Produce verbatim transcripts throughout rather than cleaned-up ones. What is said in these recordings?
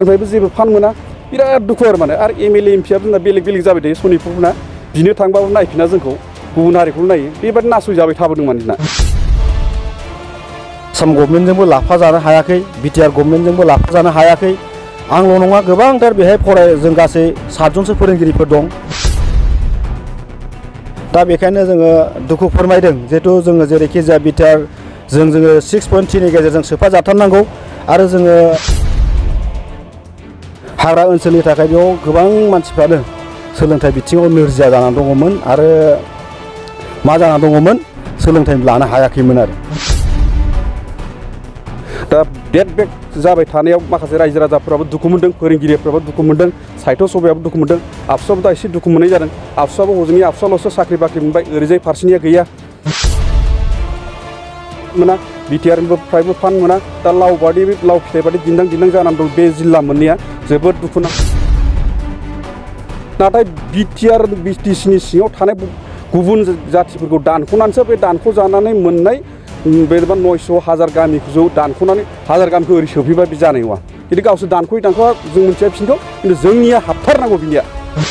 ओमफ्रायबो जेबो फान मोना बिराद दुखु आरो माने आरो एमएलए एमपिआबो जोंना बेलेग बेलेग जाबाय थायो सनितपुरना बिनो थांबाबो नायफिना जोंखौ गुबुन हारिखौल' नायो बेबायदि नासय जाबाय थाबोदों मानसिना आसाम गभर्नमेन्टजोंबो लाफा जानो हायाखै बिटिआर गभर्नमेन्टजोंबो लाफा जानो हायाखै आंल' नङा गोबांथार बेहाय फराय जों गासै सातजनसो फोरोंगिरिफोर दं दा बेखायनो जोङो दुखु फोरमायदों जिहेतु जोङो जेरैखि जाया बिटिआर जों जोङो सिक्स पइन्ट थ्रिनि गेजेरजों सोफाजाथारनांगौ आरो जोङो हाग्रा ओनसोलनि थाखाय बेयाव गोबां मानसिफ्रानो सोलोंथाइ बिथिङाव नोरजिया जानानै दङमोन आरो मा जानानै दङमोन सोलोंथाइ लानो हायाखैमोन आरो दा डेट बेक जाबाय थानायाव माखासे रायजो राजाफोराबो दुखु मोनदों फोरोंगिरिफ्राबो दुखु मोनदों साहित्य सभायाबो दुखु मोनदों आबसुआबो दा एसे दुखु मोननाय जादों आबसुआबो हजोंनि आबसुआल'सो साख्रि बाख्रि मोनबाय ओरैजाय फारसेनिया गैया मोना बिटिआरनिफ्रायबो फान्ड मोना दा लाव बादि लाव फिथाइ बादि दिन्दां दिन्दां जानानै दं बे जिल्ला मोननैया जोबोद दुखुनांथाव नाथाय बिटिआर बिटिसिनि सिङाव थानाय गुबुन जाथिफोरखौ दानख'नानैसो बे दानख' जानानै मोननाय बेबा नयस' हाजार गामिखौ दानख'नानै हाजार गामिखौ ओरै सोफैबा बे जानाय नङा खिन्थु गावसोर दानख'यै दानख'आ जों मोनथिया बिसोरखौ खिन्थु जोंनिया हाबथारनांगौ बिनिया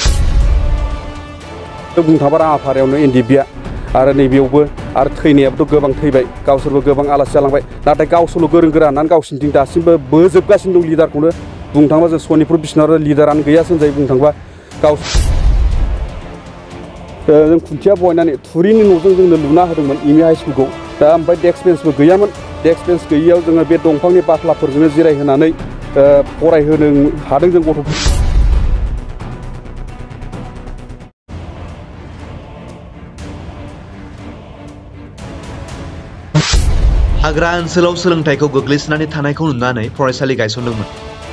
बुंनो थाङोबा राङाफारायावनो एनडिएफबिआ आरो नैबेयावबो आरो थैनायाबोथ' गोबां थैबाय गावसोरबो गोबां आलासि जालांबाय नाथाय गावसोरल' गोरों गोरा होननानै गावसिनिथिं दासिमबो बोजोबगासिनो दं लिडारखौनो बुंनो थाङोबा जों सनितपुर बिसनाथ लिडारानो गैयासो होनजायो बुंनो थाङोबा गाव जों खुन्थिया बहायनानै थुरिनि न'जों जोंनो लुना होदोंमोन एमइ हाइ स्कुलखौ दा ओमफ्राय डेस्क बेन्चबो गैयामोन डेस्क बेन्च गैयियाव जोङो बे दंफांनि बाख्लाफोरजोंनो जिरायहोनानै फरायहोनो हादों जों गथ'फोर हाग्रा ओनसोलाव सोलोंथाइखौ गोग्लैसोनानै थानायखौ नुनानै फरायसालि गायसनदोंमोन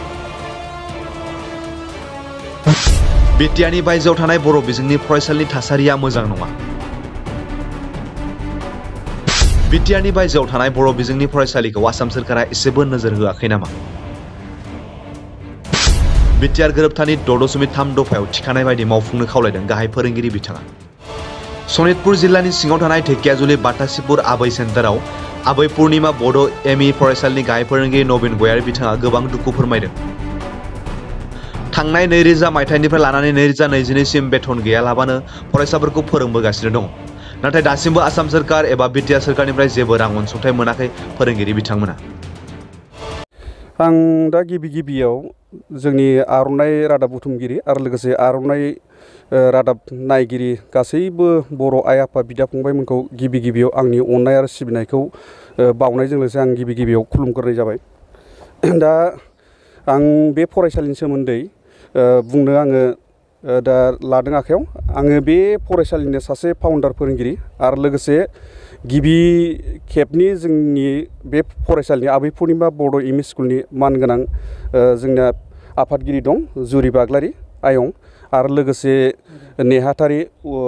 बिटिआरनि बायजोआव थानाय बर' बिजोंनि फरायसालिनि थासारिया मोजां नङा बिटिआरनि बायजोआव थानाय बर' बिजोंनि फरायसालिखौ आसाम सोरखारा एसेबो नोजोर होआखै नामा बिटिआर गोरोबथानि द' दशमिक थाम दफायाव थिखानाय बायदि मावफुंनो खावलायदों गाहाय फोरोंगिरि बिथाङा सनितपुर जिल्लानि सिङाव थानाय ढेकियाजुलि बाटासिपुर आबै सेन्टाराव आबै पुर्णिमा बड' एमइ फरायसालिनि गाहाय फोरोंगिरि नबिन गयारि बिथाङा गोबां दुखु फोरमायदों थांनाय नैरोजा मायथाइनिफ्राय लानानै नैरोजा नैजिनैसिम बेथन गैयालाबानो फरायसाफोरखौ फोरोंबोगासिनो दङ नाथाय दासिमबो आसाम सोरखार एबा बिटिआर सोरखारनिफ्राय जेबो रां अनसुंथाइ मोनाखै फोरोंगिरि बिथांमोना आं दा गिबि गिबियाव जोंनि आर'नाइ रादाब बुथुमगिरि आरो लोगोसे आर'नाइ रादाब नायगिरि गासैबो बर' आइ आफा बिदा फंबायमोनखौ गिबि गिबियाव आंनि अननाय आरो सिबिनायखौ बावनायजों लोगोसे आं गिबि गिबियाव खुलुमग्रोनाय जाबाय दा आं बे फरायसालिनि सोमोन्दै बुंनो आङो दा लादों आखायाव आङो बे फरायसालिनि सासे फाउन्डार फोरोंगिरि आरो लोगोसे गिबि खेबनि जोंनि बे फरायसालिनि आबै पुर्णिमा बड' एमइ स्कुलनि मानगोनां जोंना आफादगिरि दं जुरि बाग्लारि आयं आरो लोगोसे नेहाथारि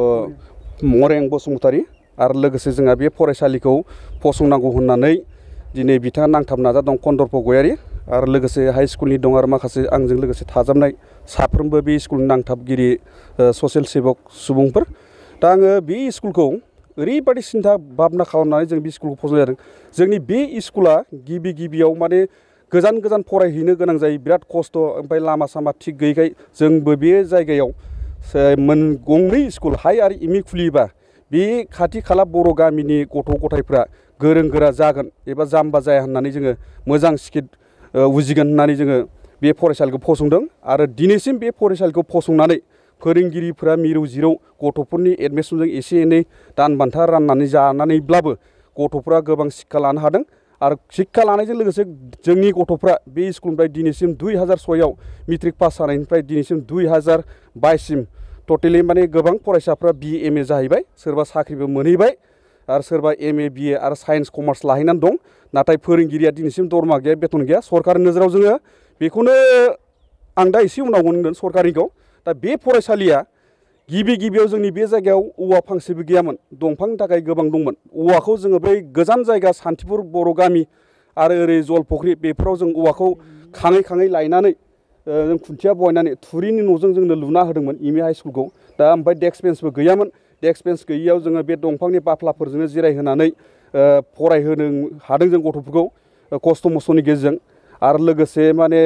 मरें बसुमतारी आरो लोगोसे जोंहा बे फरायसालिखौ फसंनांगौ होननानै दिनै बिथाङा नांथाब नाजा दं कन्दर्प गयारि आरो लोगोसे हाइ स्कुलनि दं आरो माखासे आंजों लोगोसे थाजाबनाय साफ्रोमबो बे स्कुलनि नांथाबगिरि ससियेल सेबक सुबुंफोर दा आङो बे स्कुलखौ ओरैबायदि सिन्था भाबना खालामनानै जों बे स्कुलखौ फसंनाय जादों जोंनि बे स्कुला गिबि गिबियाव माने गोजान गोजान फरायहैनो गोनां जायो बिराद खस्थ' ओमफ्राय लामा सामा थिग गैयैखाय जोंबो बे जायगायाव मोन गंनै स्कुल हाइ आरो एमइ खुलियोबा बे खाथि खाला बर' गामिनि गथ' गथायफ्रा गोरों गोरा जागोन एबा जाम्बा जाया होननानै जोङो मोजां स्किट उजिगोन होननानै जोङो बे फरायसालिखौ फसंदों आरो दिनैसिम बे फरायसालिखौ फसंनानै फोरोंगिरिफोरा मिरौ जिरौ गथ'फोरनि एडमिसनजों एसे एनै दान बान्था राननानै जानानैब्लाबो गथ'फ्रा गोबां शिक्षा लानो हादों आरो शिक्षा लानायजों लोगोसे जोंनि गथ'फ्रा बे स्कुलनिफ्राय दिनैसिम दुइ हाजार सयआव मेट्रिक पास जानायनिफ्राय दिनैसिम दुइ हाजार बाइससिम टटेलि माने गोबां फरायसाफ्रा बि एम ए जाहैबाय सोरबा साख्रिबो मोनहैबाय आरो सोरबा एम ए बि ए आरो साइन्स कमार्स लाहैनानै दं नाथाय फोरोंगिरिया दिनैसिम दरमा गैया बेथन गैया सरकारनि नोजोराव जोङो बेखौनो आं दा एसे उनाव होनगोन सरकारिखौ दा बे फरायसालिया गिबि गिबियाव जोंनि बे जायगायाव औवा फांसेबो गैयामोन दंफांनि थाखाय गोबां दंमोन औवाखौ जोङो बै गोजान जायगा सान्तिपुर बर' गामि आरो ओरै जलफख्रि बेफोराव जों औवाखौ खाङै खाङै लायनानै जों खुन्थिया बहायनानै थुरिनि न'जों जोंनो लुना होदोंमोन एमइ हाइ स्कुलखौ दा ओमफ्राय डेस्क बेन्चबो गैयामोन डेस्क बेन्च गैयियाव जोङो बे दंफांनि बाख्लाफोरजोंनो जिरायहोनानै फरायहोनो हादों जों गथ'फोरखौ खस्थ' मस्थ'नि गेजेरजों आरो लोगोसे माने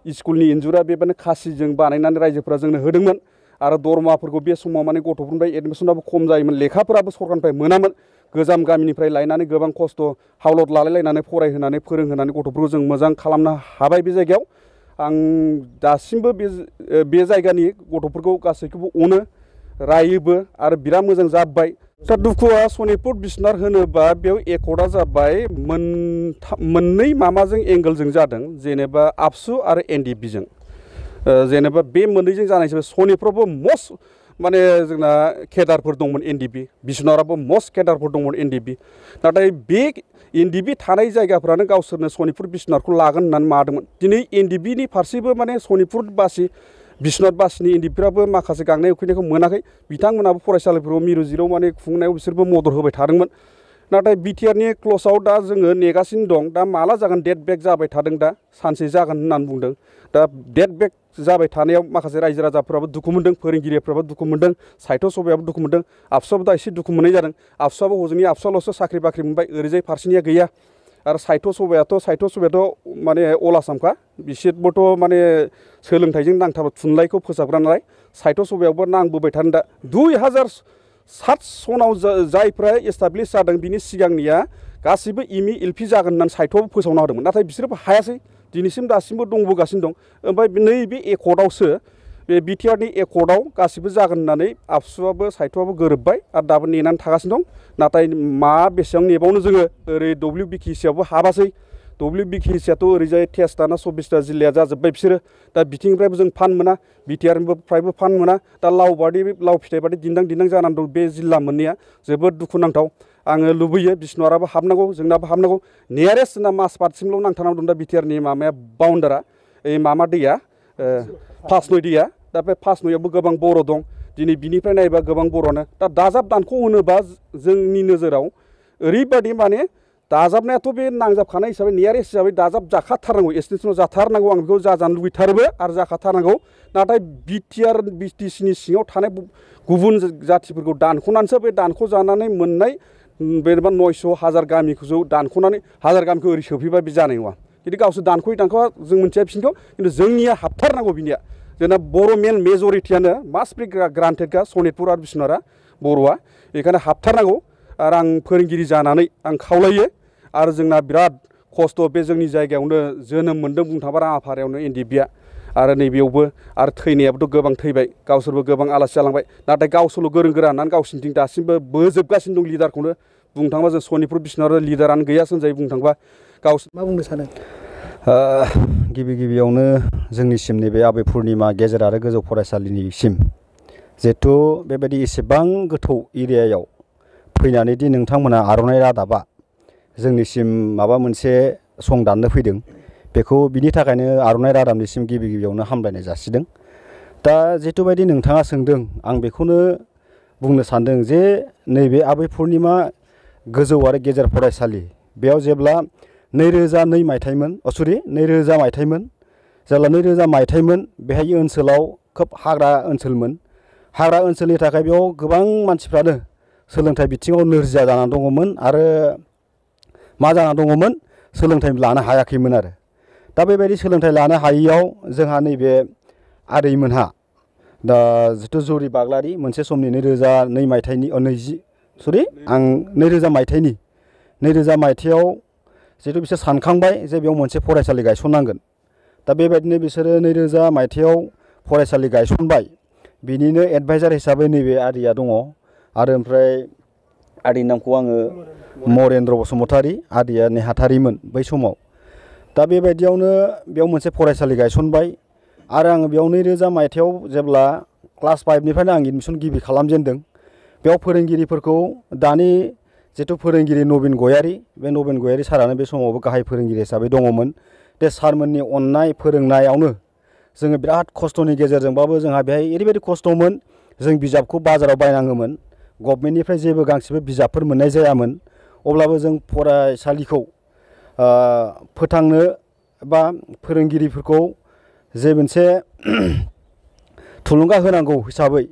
स्कुलनि इन्जुरा बेबायदिनो खासिजों बानायनानै रायजोफोरा जोंनो होदोंमोन आरो दरमाफोरखौ बे समाव माने गथ'फोरनिफ्राय एडमिसनाबो खम जायोमोन लेखाफोराबो सरकारनिफ्राय मोनामोन गोजाम गामिनिफ्राय लायनानै गोबां खस्थ' हावलत लालायलायनानै फरायहोनानै फोरोंहोनानै गथ'फोरखौ जों मोजां खालामनो हाबाय बे जायगायाव आं दासिमबो बे बे जायगानि गथ'फोरखौ गासैखौबो अनो रायोबो आरो बिराद मोजां जाबाय दा दुखुआ सनितपुर बिश्वनाथ होनोबा बेयाव एकर्डआ जाबाय मोननै माबाजों एंगोलजों जादों जेनेबा आबसु आरो एनडिपिजों जेनेबा बे मोननैजों जानाय हिसाबै सनितपुरावबो मस्ट माने जोंना केडारफोर दंमोन एनडिपि बिश्वनाथआवबो मस्ट केडारफोर दंमोन एनडिपि नाथाय बे एनडिपि थानाय जायगाफ्रानो गावसोरनो सनितपुर बिश्वनाथखौ लागोन होननानै मादोंमोन दिनै एनडिपिनि फारसेबो माने सनितपुर बासि बिश्वनाथ बासिनि एनडिपिफ्राबो माखासे गांनाय उखैनायखौ मोनाखै बिथांमोनाबो फरायसालिफोराव मिरु जिराव माने खुंनायाव बिसोरबो मदद होबाय थादोंमोन नाथाय बिटिआरनि क्लसआव दा जोङो नेगासिनो दं दा माला जागोन डेट बेक जाबाय थादों दा सानसे जागोन होननानै बुंदों दा डेट बेक जाबाय थानायाव माखासे रायजो राजाफोराबो दुखु मोनदों फोरोंगिरिफ्राबो दुखु मोनदों साहित्य सभायाबो दुखु मोनदों आबसुआबो दा एसे दुखु मोननाय जादों आबसुआबो हजोंनि आबसुआल'सो साख्रि बाख्रि मोनबाय ओरैजाय फारसेनिया गैया आरो साहित्य सभायाथ' साहित्य सभायाथ' माने अल आसामखा बिसोरबोथ' माने सोलोंथाइजों नांथाब थुनलाइखौ फोसाबग्रा नालाय साहित्य सभायावबो नांबोबाय थादों दा दुइ हाजार सात सनाव जायफ्रा एस्टाब्लिश जादों बिनि सिगांनिया गासिबो एमइ एलपि जागोन होननानै साहित्यआवबो फोसावना होदोंमोन नाथाय बिसोरबो हायासै दिनैसिम दासिमबो दंबोगासिनो दं ओमफ्राय नैबे एकर्डआवसो बे बिटिआरनि एकर्डआव गासिबो जागोन होननानै आबसुआबो साहित्यआबो गोरोबबाय आरो दाबो नेनानै थागासिनो दं नाथाय मा बेसेबां नेबावनो जोङो ओरै डब्लिउ बिकिसिआवबो हाबासै डब्लिउ बिकिसिआथ' ओरैजाय तेइसथा चब्बिसथा जिल्लाया जाजोब्बाय बिसोरो दा बिथिंनिफ्रायबो जों फान्ड मोना बिटिआरनिफ्रायबो फान्ड मोना दा लाव बादि लाव फिथाइ बादि दिन्दां दिन्दां जानानै दं बे जिल्ला मोननैया जोबोद दुखुनांथाव आङो लुबैयो बिश्वनाथआबो हाबनांगौ जोंनाबो हाबनांगौ नियारेस्ट जोंना माजबाटसिमल' नांथानानै दं दा बिटिआरनि माबाया बाउन्डारा ओइ मामा दैया फासनय दैया दा बे फासनयावबो गोबां बर' दं दिनै बिनिफ्राय नायोबा गोबां बर'आनो दा दाजाब दानख' होनोबा जोंनि नोजोराव ओरैबादि माने दाजाबनायाथ' बे नांजाबखानाय हिसाबै नियारेस्ट हिसाबै दाजाब जाखाथारनांगौ एक्सटेनसनाव जाथारनांगौ आं बेखौ जाजानो लुबैथारोबो आरो जाखाथारनांगौ नाथाय बिटिआर बिटिसिनि सिङाव थानाय गुबुन जाथिफोरखौ दानख'नानैसो बे दानख' जानानै मोननाय बेनोबा नयस' हाजार गामिखौ दानख'नानै हाजार गामिखौ ओरै सोफैबा बे जानाय नङा खिन्थु गावसोर दानख'यै दानख'आ जों मोनथिया बिसिनिखौ खिन्थु जोंनिया हाबथारनांगौ बिनिया जोंना बर' मेन मेजरिटियानो मास्ट बि ग्रान्टेडखा सनितपुर आरो बिश्वनाथआ बर'आ बेखायनो हाबथारनांगौ आरो आं फोरोंगिरि जानानै आं खावलायो आरो जोंना बिराद खस्थ' बे जोंनि जायगायावनो जोनोम मोन्दों बुंनो थाङोबा राङाफारायावनो एनडिपिआ आरो नैबेयावबो आरो थैनायाबोथ' गोबां थैबाय गावसोरबो गोबां आलासि जालांबाय नाथाय गावसोरल' गोरों गोरा होननानै गावसिनिथिं दासिमबो बोजोबगासिनो दं लिडारखौनो बुंनो थाङोबा जों सनितपुर बिश्वनाथ लिडारानो गैयासो होनजायो बुंनो थाङोबा गावसोर मा बुंनो सानो गिबि गिबियावनो जोंनिसिम नैबे आबै पुर्निमा गेजेर आरो गोजौ फरायसालिनिसिम जिहेथु बेबायदि एसेबां गोथौ एरियायाव फैनानै दि नोंथांमोना आर'नाइ रादाबा जोंनिसिम माबा मोनसे सं दाननो फैदों बेखौ बिनि थाखायनो आर'नाइ रादाबनिसिम गिबि गिबियावनो हामलायनाय जासिदों दा जिहेथुबायदि नोंथाङा सोंदों आं बेखौनो बुंनो सानदों जे नैबे आबै पुर्निमा गोजौ आरो गेजेर फरायसालि बेयाव जेब्ला नैरोजा नै मायथाइमोन अ सरि नैरोजा मायथाइमोन जेब्ला नैरोजा मायथाइमोन बेहाय ओनसोलाव खोब हाग्रा ओनसोलमोन हाग्रा ओनसोलनि थाखाय बेयाव गोबां मानसिफ्रानो सोलोंथाइ बिथिङाव नोरजिया जानानै दङमोन आरो मा जाना दङमोन सोलोंथाइ लानो हायाखैमोन आरो दा बेबायदि सोलोंथाइ लानो हायैयाव जोंहा नैबे आदैमोनहा दा जिथु जरि बाग्लारि मोनसे समनि नैरोजा नै मायथाइनि नैजि सरि आं नैरोजा मायथाइनि नैरोजा मायथाइयाव जिहेतु बिसोर सानखांबाय जे बेयाव मोनसे फरायसालि गायसननांगोन दा बेबायदिनो बिसोरो नैरोजा मायथाइयाव फरायसालि गायसनबाय बिनिनो एडभाइजार हिसाबै नैबे आदैया दङ आरो ओमफ्राय आदैनि नामखौ आङो मरेन्द्र बसुमतारी आदैया नेहाथारिमोन बै समाव दा बेबायदियावनो बेयाव मोनसे फरायसालि गायसनबाय आरो आङो बेयाव नैरोजा मायथाइयाव जेब्ला क्लास फाइभनिफ्रायनो आं एडमिसन गिबि खालामजेनदों बेयाव फोरोंगिरिफोरखौ दानि जिथु फोरोंगिरि नबिन गयारि बे नबिन गयारि सारानो बे समावबो गाहाय फोरोंगिरि हिसाबै दङमोन बे सारमोननि अननाय फोरोंनायावनो जोङो बिराद खस्थ'नि गेजेरजोंबाबो जोंहा बेहाय ओरैबायदि खस्थ'मोन जों बिजाबखौ बाजाराव बायनाङोमोन गभर्नमेन्टनिफ्राय जेबो गांसेबो बिजाबफोर मोननाय जायामोन अब्लाबो जों फरायसालिखौ फोथांनो बा फोरोंगिरिफोरखौ जे मोनसे थुलुंगा होनांगौ हिसाबै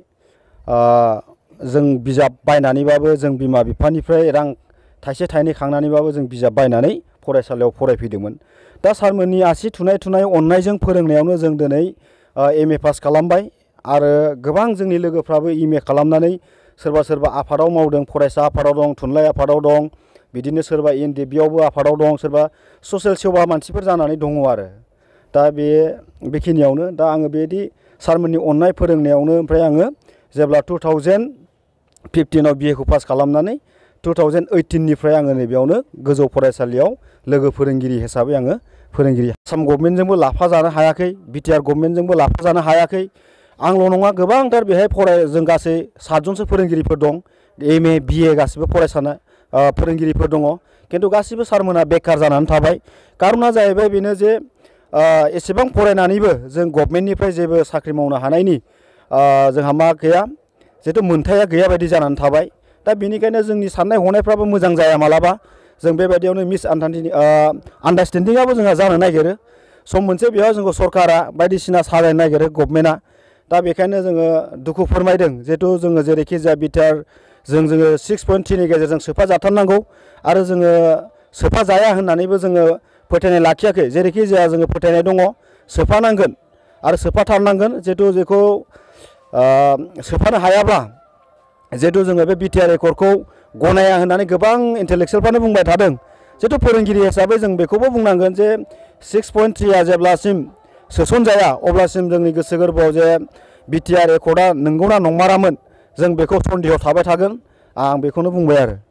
जों बिजाब बायनानैबाबो जों बिमा बिफानिफ्राय रां थाइसे थाइनै खांनानैबाबो जों बिजाब बायनानै फरायसालियाव फरायफैदोंमोन। दा सारमोननि आसि थुनाय थुनाय अननायजों फोरोंनायावनो जों दिनै एम ए पास खालामबाय आरो गोबां जोंनि लोगोफ्राबो एम ए खालामनानै सोरबा सोरबा आफादाव मावदों, फरायसा आफादाव दं, थुनलाइ आफादाव दं, बिदिनो सोरबा एन डि एफ बियावबो आफादाव दं, सोरबा ससियेल सेवा मानसिफोर जानानै दङ आरो। दा बे बेखिनियावनो दा आङो बेदि सारमोननि अननाय फोरोंनायावनो ओमफ्राय आङो जेब्ला टु थावजेन्ड फिफ्टिनाव बि ए खौ पास खालामनानै टु थावजेन्ड ओइटिननिफ्राय आङो नैबेयावनो गोजौ फरायसालियाव लोगो फोरोंगिरि हिसाबै आङो फोरोंगिरि। आसाम गभर्नमेन्टजोंबो लाफाजानो हायाखै, बिटिआर गभर्नमेन्टजोंबो लाफाजानो हायाखै। आंल' नङा, गोबांथार बेहाय फराय जों गासै सातजनसो फोरोंगिरिफोर दं, एम ए बि ए गासिबो फरायसाना फोरोंगिरिफोर दङ। खिन्थु गासिबो सारमोना बेखार जानानै थाबाय। कारना जाहैबाय बेनो जे एसेबां फरायनानैबो जों गभर्नमेन्टनिफ्राय जेबो साख्रि मावनो हानायनि जोंहा मा गैया, जिहेतु मोन्थाया गैया बायदि जानानै थाबाय। दा बेनिखायनो जोंनि साननाय हनायफ्राबो मोजां जाया मालाबा। जों बेबायदियावनो मिस आन्डारस्टेन्डिंआबो जोंहा जानो नागिरो। सम मोनसे बेयाव जोंखौ सरकारा बायदिसिना साजायनो नागिरो गभर्नमेन्टआ। दा बेखायनो जोङो दुखु फोरमायदों, जिहेतु जोङो जेरैखि जाया बिटिआर जों जोङो सिक्स पइन्ट थ्रिनि गेजेरजों सोफा जाथारनांगौ आरो जोङो सोफा जाया होननानैबो जोङो फोथायनाय लाखियाखै। जेरैखि जाया जोङो फोथायनाय दङ सोफानांगोन आरो सोफाथारनांगोन। जिहेतु जेखौ सोफानो हायाब्ला जिहेतु जोङो बे बिटिआर एकर्डखौ गनाया होननानै गोबां इन्टेलेक्सुयेलफ्रानो बुंबाय थादों। जिहेतु फोरोंगिरि हिसाबै जों बेखौबो बुंनांगोन जे सिक्स पइन्ट थ्रिआ जेब्लासिम सोसनजाया अब्लासिम जोंनि गोसो गोरबोआव जे बिटिआर एकर्डआ नंगौना नंमारामोन जों बेखौ सन्देहआव थाबाय थागोन। आं बेखौनो बुंबाय आरो।